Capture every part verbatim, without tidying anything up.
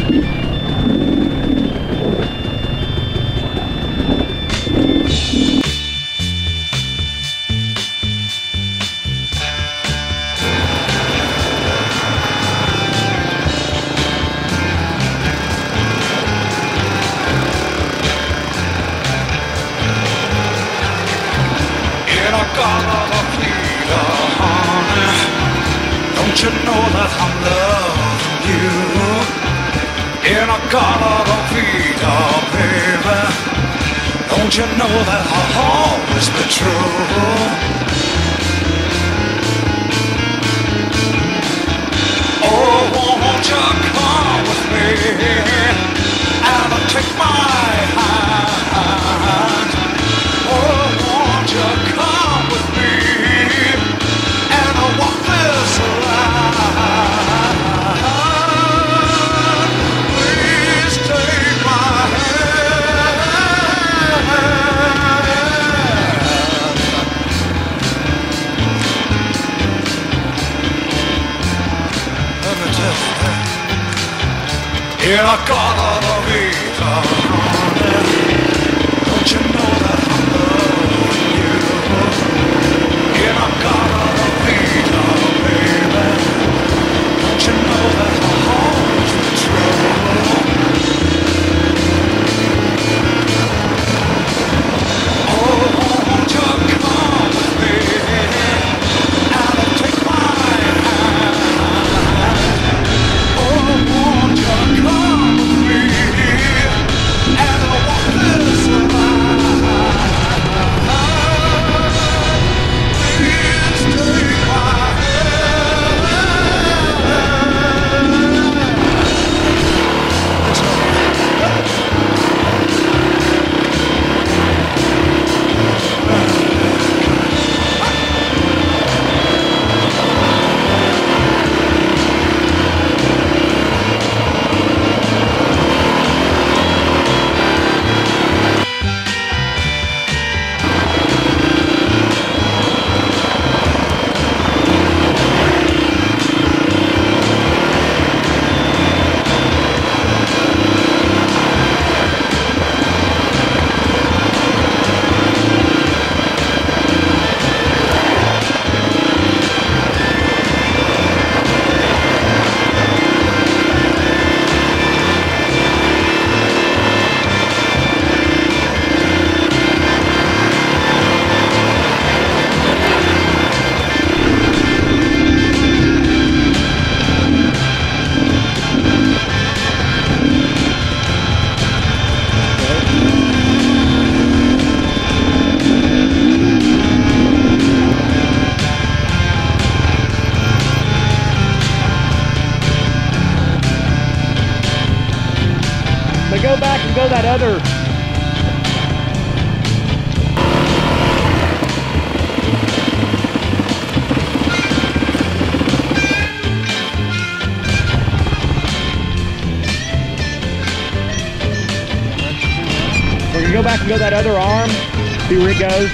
Don't you know that I'm loving you? In a Colorado Vita, baby. Don't you know that I'll always be true? Oh, won't you come with me and take my hand? Oh, won't you come with me and walk this line? Please take my hand. Let me tell you that. In a Colorado Vita, don't you know that I'm loving you? In a Colorado Vita, baby, don't you know that I'll always be true? Oh, won't you come with me and take my hand? Oh, won't you come with me and walk this line? Please take my hand. It's all right. But go back and go that other. We're gonna go back and go that other arm. See where it goes.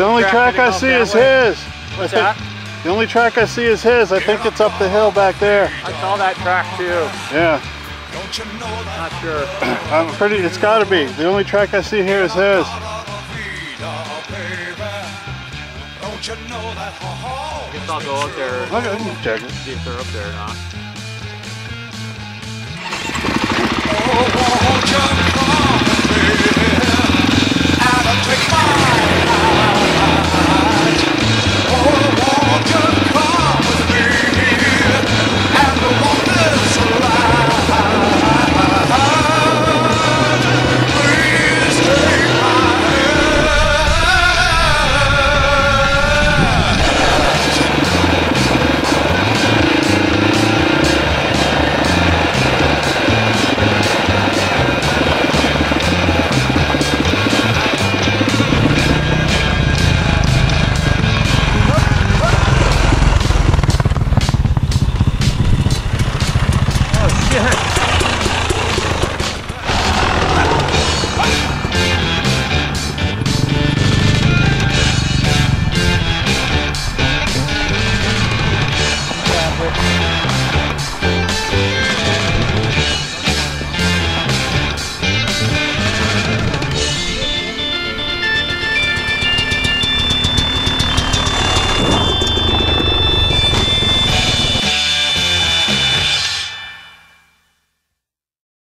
only track I see is his. What's that? The only track I see is his. I think it's up the hill back there. I saw that track too. Yeah. Not sure. I'm pretty, it's gotta be. The only track I see here is his. I guess I'll go up there and Okay, I can check it. see if they're up there or not. Oh, won't you